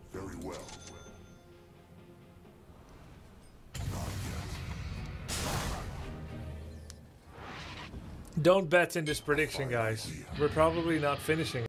Very well. Don't bet in this prediction, guys. We're probably not finishing.